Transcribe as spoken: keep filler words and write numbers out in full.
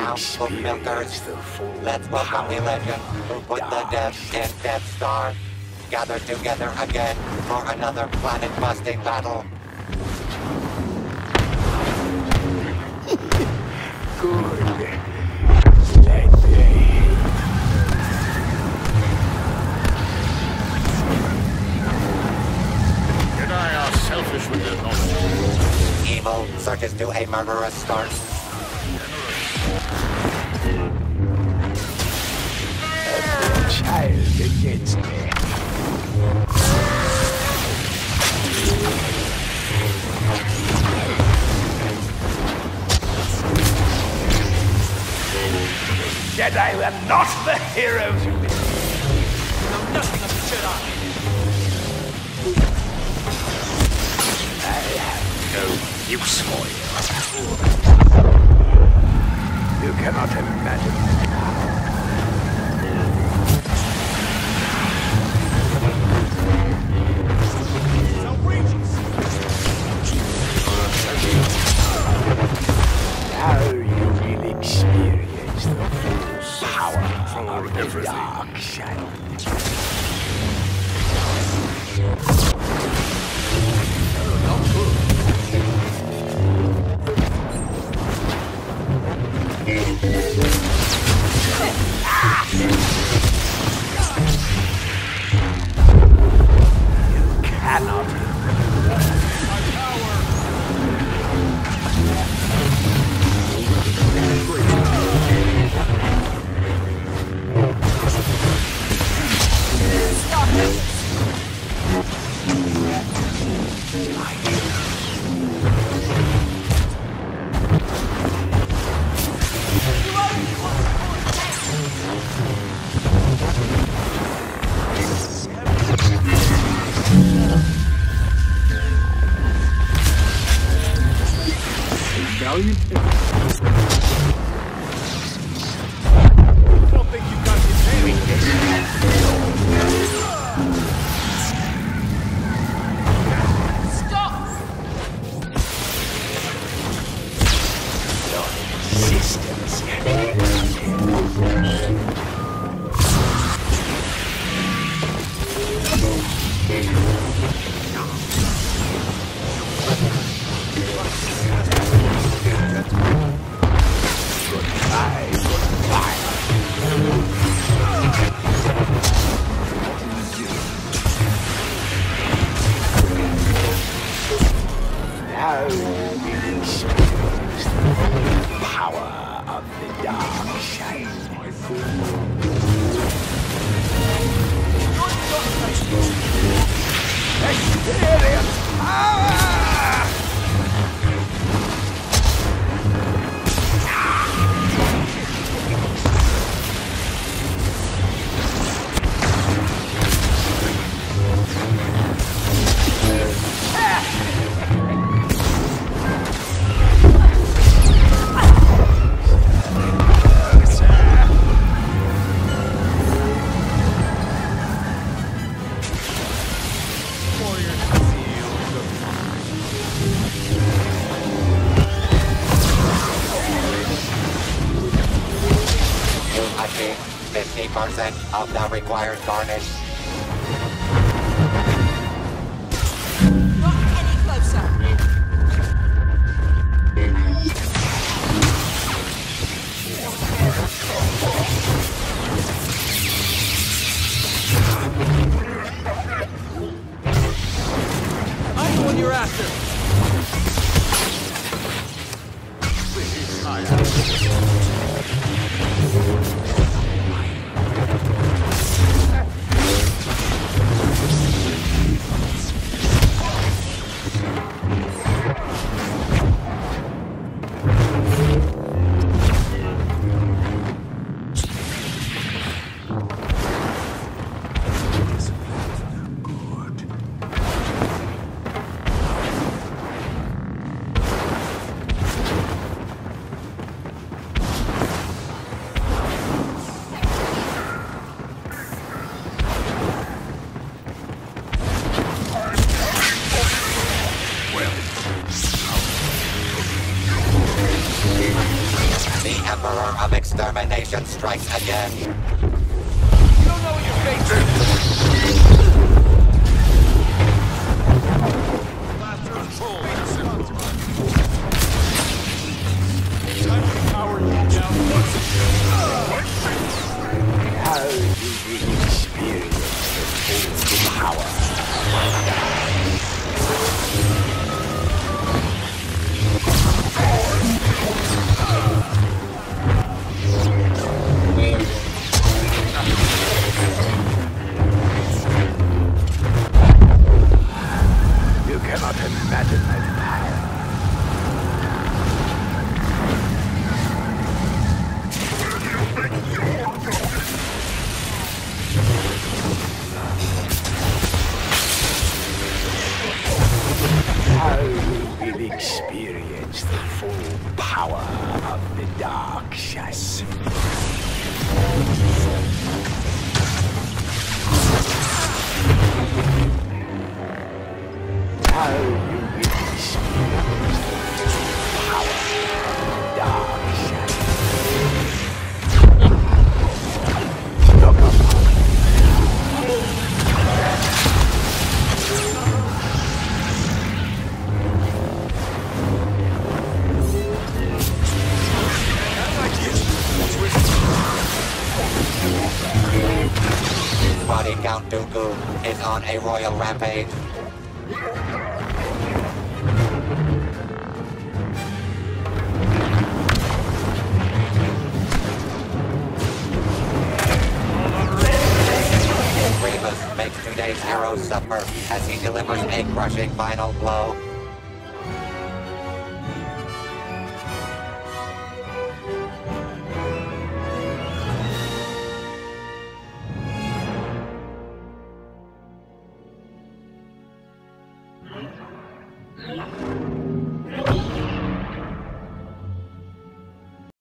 now, book milkers. Let's welcome the legend who put the death in Death Star. Gather together again for another planet-busting battle. Good. Let the Jedi are selfish with their knowledge. Evil surges to a murderous start. a child against me. Jedi were not the heroes you believe. know nothing of the Jedi. I have no use for you. You cannot imagine my power. Now you will experience the full power of the dark side. You cannot. fifty percent of the required garnish. Not any closer. I'm the one you're after. Extermination strikes again. You don't know what you're facing. Time to power you down. How do you experience the full power of the dark? You cannot imagine my power. How you will experience the full power of the dark side. How you will experience the full power of the dark side. Look upon Body Count Dooku is on a royal rampage. Grievous makes today's hero suffer as he delivers a crushing final blow.